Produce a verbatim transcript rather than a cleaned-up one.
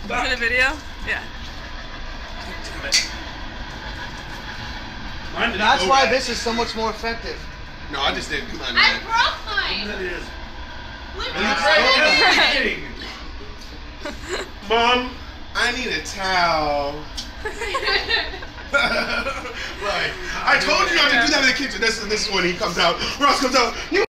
it a video? Yeah. That's why this is so much more effective. No, I just didn't. Come on, I man. broke mine. That is. Literally. Mom, I need a towel. Like, I told you not to do that in the kitchen. This, this is when he comes out. Ross comes out. You